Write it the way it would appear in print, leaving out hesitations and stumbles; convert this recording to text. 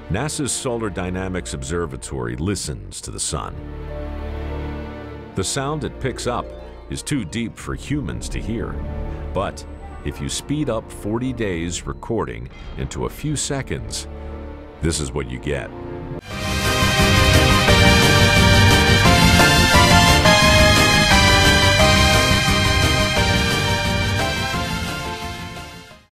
NASA's Solar Dynamics Observatory listens to the sun. The sound it picks up is too deep for humans to hear. But if you speed up 40 days recording into a few seconds, this is what you get.